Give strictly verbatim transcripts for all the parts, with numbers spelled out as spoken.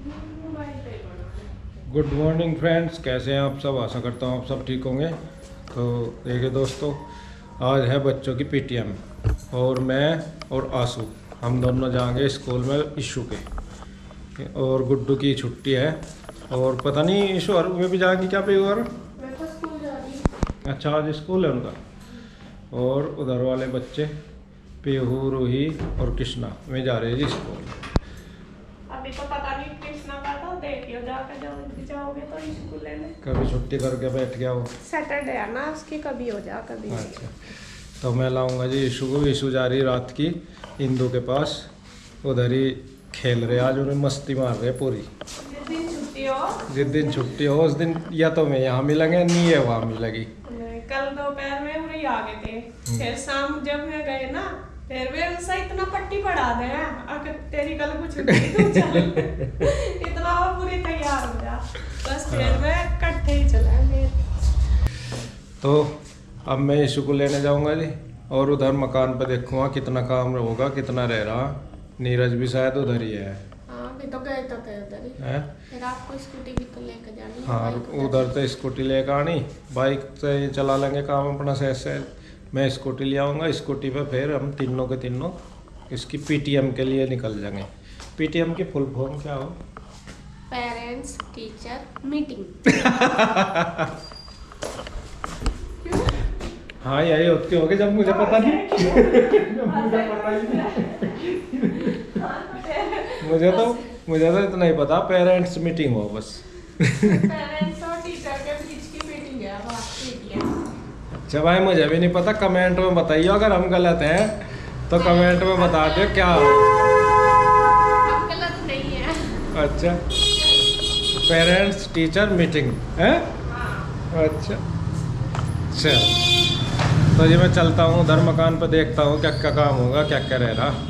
Good morning friends, कैसे हैं आप सब। आशा करता हूँ आप सब ठीक होंगे। तो देखिए दोस्तों, आज है बच्चों की पीटीएम और मैं और आंसू हम दोनों जाएंगे स्कूल में इशू के, और गुड्डू की छुट्टी है और पता नहीं इशू और में भी जाएंगी क्या पे और मैं तो स्कूल जा रही। अच्छा, आज स्कूल है उनका। और उधर वाले बच्चे पीहू, रूही और कृष्णा में जा रहे हैं जी स्कूल। अभी तो पता नहीं कृष्णा का, तो देखियो जाकर जाओ जाओगे तो स्कूल लेने। कभी छुट्टी करके बैठ गया वो, सैटरडे है ना उसकी, कभी हो जा कभी। अच्छा, तो मैं लाऊंगा जी इशू को। इशू जा रही रात की इंदू के पास, उधर ही खेल रहे आज, उन्हें मस्ती मार रहे पूरी। जिस दिन छुट्टी हो जिस दिन छुट्टी हो उस दिन या तो मैं यहाँ मिलेंगे, नहीं है वहाँ मिलेगी। कल दोपहर में उन्हें आ गए थे, फिर शाम जब मैं गए ना, फिर वे उनसे इतना पट्टी पढ़ा दे अगर तेरी कल कुछ इतना वो पूरी तैयार हो जा, बस फिर मैं इकट्ठे ही चलेंगे। तो अब मैं इशू को लेने जाऊंगा जी, और उधर मकान पे देखूंगा कितना काम होगा, कितना रह रहा। नीरज भी शायद उधर ही है। हाँ, भी तो गए तो थे उधर ही है। फिर आपको स्कूटी भी तो लेकर जानी है। हाँ, उधर तो स्कूटी लेकर आनी, बाइक से चला लेंगे काम अपना सहज सहज। मैं स्कूटी ले आऊँगा, स्कूटी पे फिर हम तीनों के तीनों इसकी पीटीएम के लिए निकल जाएंगे। पीटीएम की फुल फॉर्म क्या हो? Parents teacher meeting. हाँ, यही होती होगी, जब मुझे पता नहीं मुझे पता ही नहीं मुझे तो मुझे तो इतना ही पता, पेरेंट्स मीटिंग हो बस। पेरेंट्स और टीचर के बीच की मीटिंग है पीटीएम। अच्छा भाई, मुझे भी नहीं पता, कमेंट में बताइए अगर हम गलत हैं तो कमेंट में बता दो क्या हो। हम गलत नहीं है। अच्छा, पेरेंट्स टीचर मीटिंग है। हाँ। अच्छा चल, तो ये मैं चलता हूँ उधर मकान पर, देखता हूँ क्या क्या काम होगा, क्या क्या रह रहा।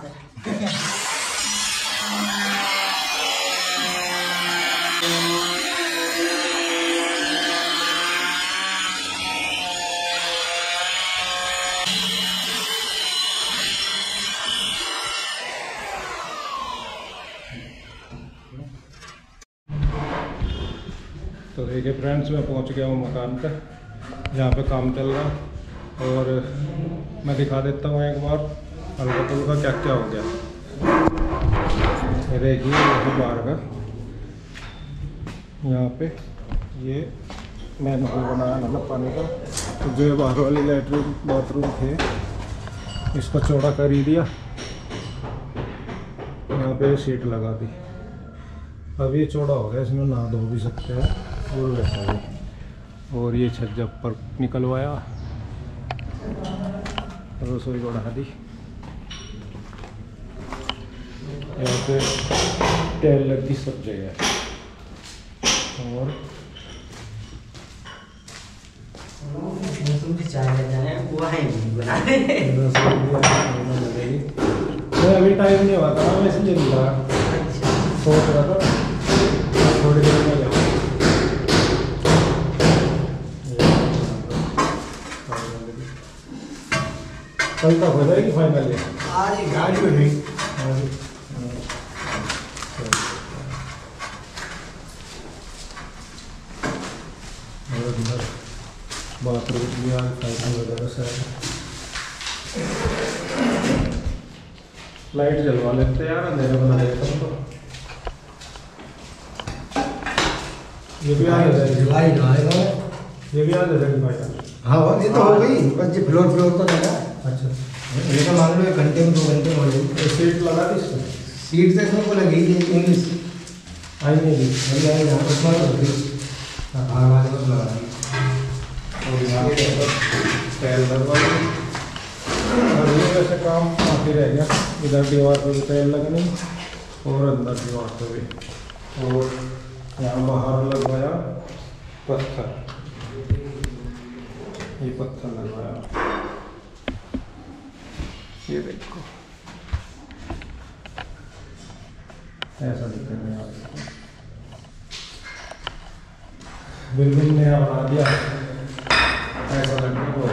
तो देखिए फ्रेंड्स, मैं पहुंच गया हूँ मकान पर, जहाँ पे काम चल रहा, और मैं दिखा देता हूँ एक बार हल्का फुल्का क्या क्या हो गया। ये देखिए, ये बाहर का, यहाँ पे ये मैंने होल बनाया मतलब पानी का। तो जो बाहर वाली लेटरिन बाथरूम थे, इसको चौड़ा कर ही दिया, यहाँ पे सीट लगा दी। अब ये चौड़ा हो गया, इसमें नहा धो भी सकते हैं और वैसा भी। और ये छज्जा पर निकलवाया, रसोई बढ़ा दी, यहाँ पे टेल लगी सब जगह। और अभी टाइम नहीं हुआ था, मैं इसलिए नहीं रहा, सोच रहा था थोड़ी देर में जाऊँ। कल तक हो जाएगी फाइनल? आज गाड़ी हो गई। बाथरूम भी आज फाइनल वगैरह से लाइट जलवा लेते यार, अंधेरा बना देता हूँ। तो ये भी आ जाएगी, जुलाई ना आएगा। ये भी आ जाएगी फाइनल। हाँ, ये तो हो गई, बस ये फ्लोर फ्लोर तो लगा। अच्छा, ये तो मान लो एक घंटे में दो घंटे में हो जाएगी। सीट लगा दी इसमें? सीट से इसमें को लगी इंग्लिश आई नहीं दी, अभी आई यहाँ पर स्मार्ट होती है। हाँ, वाले को लगा दी। और यहाँ पर टाइल लगवा दी। और ये वैसे काम काफ़ी रह गया, इधर दीवार पर भी टाइल लगनी और अंदर दीवार पर भी। और यहाँ बाहर लगवाया पत्थर, ये पत्थर लगवाया, ये देखो ऐसा दिखने में। बिल्कुल नया बना दिया, ऐसा लगने को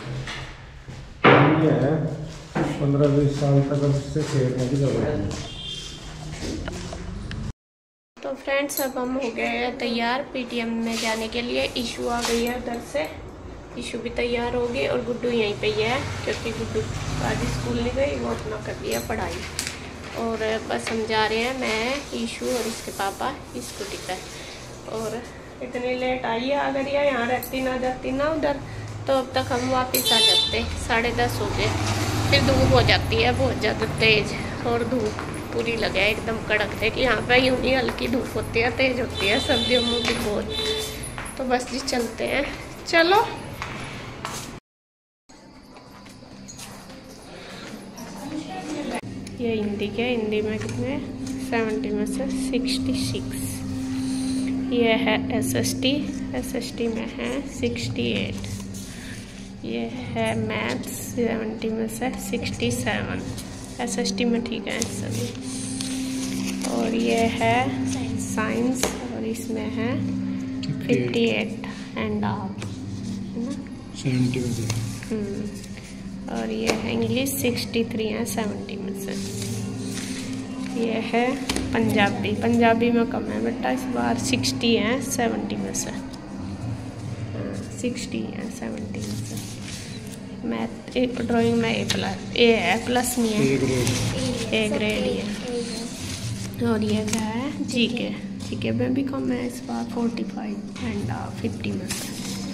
ये है। पंद्रह बीस साल तक अब इससे खेलने की जरूरत है। तो फ्रेंड्स अब हम हो गए हैं तैयार पीटीएम में जाने के लिए। इशू आ गई है उधर से, इशू भी तैयार हो गई और गुड्डू यहीं पे ही है क्योंकि गुड्डू आज स्कूल नहीं गई, वो अपना कर लिया पढ़ाई। और बस हम जा रहे हैं, मैं ईशू और इसके पापा स्कूटी पर। और इतनी लेट आई है, अगर ये यहाँ रहती ना जाती ना उधर तो अब तक हम वापस आ जाते। साढ़े दस हो गए, फिर धूप हो जाती है बहुत ज़्यादा तेज़ और धूप पूरी लगे एकदम कड़क थे कि यहाँ पे यूँ ही हल्की धूप होती है, तेज़ होती है सर्दियों में भी बहुत। तो बस जी चलते हैं, चलो। ये हिंदी के, हिंदी में कितने सेवेंटी में से सिक्सटी सिक्स। ये है एसएसटी, एसएसटी में है सिक्सटी एट। ये है मैथ्स, सेवेंटी में से सिक्सटी सेवन। एसएसटी में ठीक है सभी। और ये है साइंस और इसमें है फिफ्टी एट एंड हाफ, है ना, सेवेंटी में से। और ये है इंग्लिश, सिक्सटी थ्री है सेवेंटी में से। ये है पंजाबी, पंजाबी में कम है बेटा इस बार, सिक्सटी है सेवेंटी में से, सिक्सटी है सेवेंटी में से। मैथ एक ड्राइंग में ए प्लस, ए है प्लस नहीं है, ए ग्रेड ही है। और ये क्या है जी के, जी के में भी कम है इस बार, फोर्टी फाइव एंड फिफ्टी में से।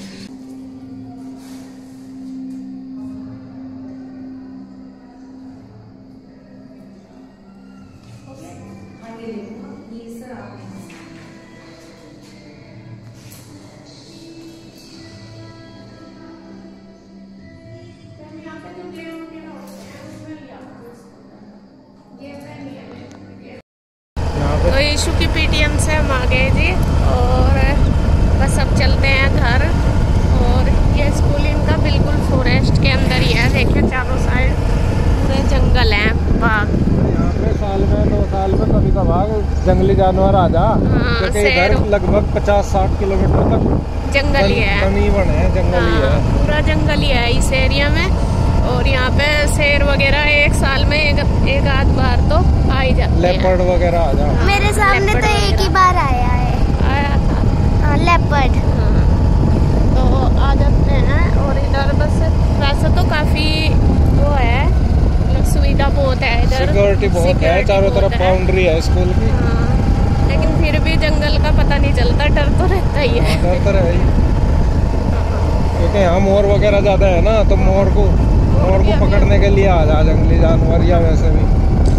तो इशू की पीटीएम से हम आ गए जी और बस अब चलते हैं घर। और ये स्कूल इनका बिल्कुल फॉरेस्ट के अंदर ही है, देखिए चारों साइड पूरे जंगल हैं, बाग। यहाँ पे साल में दो साल में कभी कभार जंगली जानवर आ जा, क्योंकि इधर लगभग पचास साठ किलोमीटर तक जंगल ही है, तकरीबन है, जंगल ही है, पूरा जंगल ही है इस एरिया में। और यहाँ पे शेर वगैरह एक साल में एक, एक आध बार तो आ ही जाते हैं। लेपर्ड वगैरह आ जाओ। मेरे सामने तो एक ही बार आया है, आया था लेपर्ड। हाँ, तो आ जाते हैं। और इधर बस वैसे तो काफी वो है, मतलब सुविधा बहुत है इधर, सिक्योरिटी बहुत है, चारों तरफ बाउंड्री है स्कूल की। हाँ, लेकिन फिर भी जंगल का पता नहीं चलता, डर तो रहता ही है। डर तो है ही, क्योंकि यहाँ मोर वगैरह ज्यादा है ना, तो मोर को मोर को पकड़ने के लिए आ जा जंगली जानवर, या वैसे भी।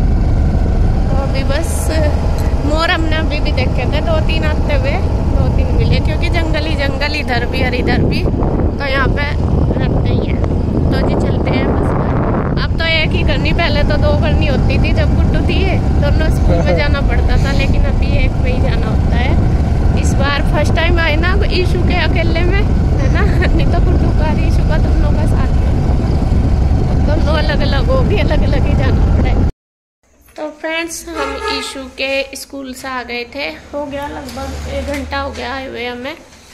तो अभी बस मोर हमने अभी भी देखे थे, दो तीन आते हुए, दो तीन मिले, क्योंकि जंगल ही जंगल इधर भी और इधर भी, तो यहाँ पे रहते ही है। तो जी चलते हैं बस। अब तो एक ही करनी, पहले तो दो करनी होती थी जब गुड्डू थी, दोनों स्कूल में जाना पड़ता था, लेकिन अभी एक में ही जाना होता है। इस बार फर्स्ट टाइम आए ना ईशू के अकेले में, है ना, नहीं तो गुड्डू का ईशू का दोनों का साथ में, दोनों अलग अलग हो भी अलग अलग ही जाना पड़ेगा। तो फ्रेंड्स हम ईशू के स्कूल से आ गए थे, हो गया लगभग एक घंटा हो गया आए हुए हमें।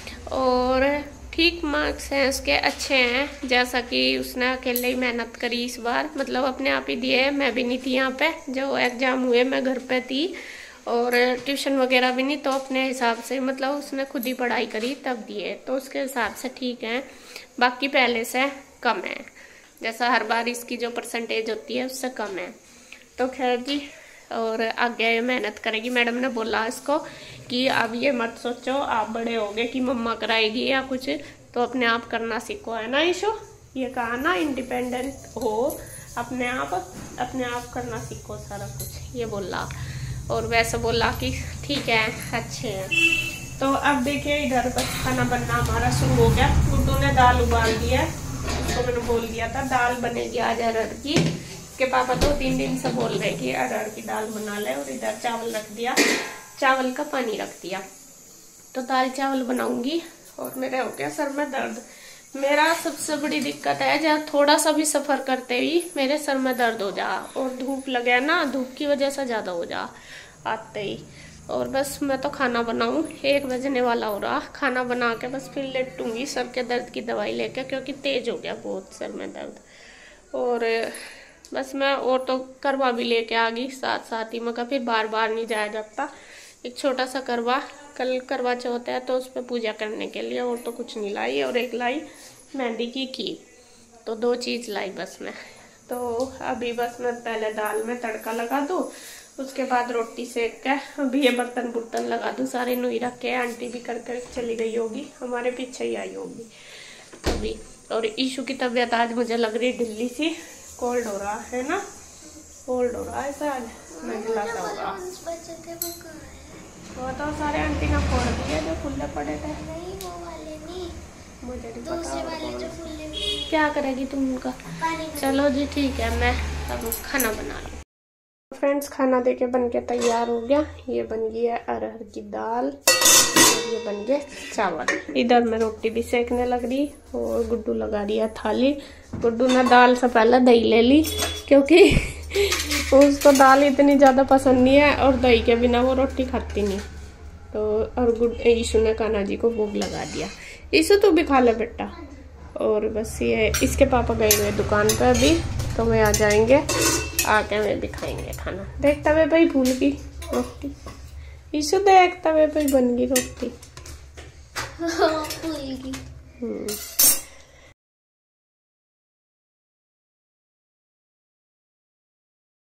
और ठीक मार्क्स हैं उसके, अच्छे हैं, जैसा कि उसने अकेले ही मेहनत करी इस बार, मतलब अपने आप ही दिए। मैं भी नहीं थी यहाँ पे, जो एग्ज़ाम हुए मैं घर पे थी और ट्यूशन वगैरह भी नहीं, तो अपने हिसाब से मतलब उसने खुद ही पढ़ाई करी तब दिए, तो उसके हिसाब से ठीक है। बाकी पहले से कम है, जैसा हर बार इसकी जो परसेंटेज होती है उससे कम है। तो खैर जी, और आगे मेहनत करेगी। मैडम ने बोला इसको कि अब ये मत सोचो आप बड़े हो गए कि मम्मा कराएगी या कुछ, तो अपने आप करना सीखो, है ना ईशू, ये कहा ना, इंडिपेंडेंट हो, अपने आप अपने आप करना सीखो सारा कुछ, ये बोला। और वैसे बोला कि ठीक है अच्छे हैं। तो अब देखिए इधर बस खाना बनना हमारा शुरू हो गया। गुड्डू ने दाल उबाल दी है, उसको मैंने बोल दिया था दाल बनेगी आज अरहर की। के पापा दो तीन दिन से बोल रहे कि अरहर की दाल बना ले, और इधर चावल रख दिया, चावल का पानी रख दिया, तो दाल चावल बनाऊंगी। और मेरे हो गया सर में दर्द, मेरा सबसे बड़ी दिक्कत है जब थोड़ा सा भी सफ़र करते ही मेरे सर में दर्द हो जा, और धूप लगे ना, धूप की वजह से ज़्यादा हो जा आते ही। और बस मैं तो खाना बनाऊं, एक बजने वाला हो रहा, खाना बना के बस फिर लेटूंगी सर के दर्द की दवाई लेके, क्योंकि तेज हो गया बहुत सर में दर्द। और बस मैं और तो करवा भी लेके आ गई साथ साथ ही, मगर फिर बार बार नहीं जाया जाता, एक छोटा सा करवा, कल करवा चौथ है तो उस पर पूजा करने के लिए, और तो कुछ नहीं लाई। और एक लाई मेहंदी की की, तो दो चीज़ लाई बस मैं। तो अभी बस मैं पहले दाल में तड़का लगा दूँ, उसके बाद रोटी सेक के अभी ये बर्तन बुर्तन लगा दूँ, सारे नुई रख के। आंटी भी कर कर चली गई होगी, हमारे पीछे ही आई होगी अभी। और ईशू की तबीयत आज मुझे लग रही ढिल्ली सी, कोल्ड हो रहा है ना, कोल्ड हो रहा है ऐसा, आज नजला सा हो रहा। वो तो सारे आंटी ने फोड़ दिए जो खुले पड़े थे। नहीं वो वाले नहीं, मुझे नहीं दूसरे पता वाले जो फूले हुए। क्या करेगी तुम उनका। चलो जी ठीक है, मैं अब खाना बना लूँ। फ्रेंड्स खाना देके बन के तैयार हो गया। ये बन गई है अरहर की दाल, और ये बन गए चावल। इधर मैं रोटी भी सेकने लग रही, और गुड्डू लगा रही है थाली। गुड्डू ने दाल से पहले दही ले ली, क्योंकि उसको दाल इतनी ज़्यादा पसंद नहीं है, और दही के बिना वो रोटी खाती नहीं। तो और गुड ईशू ने कान्हा जी को भोग लगा दिया। ईशू तू भी खा ले बेटा। और बस ये इसके पापा गए हुए दुकान पर अभी, तो वे आ जाएंगे, आके वे भी खाएंगे खाना। देखता वे भाई भूल गई रोटी। ईशु देखता वे भाई बन गई रोटी। फूल की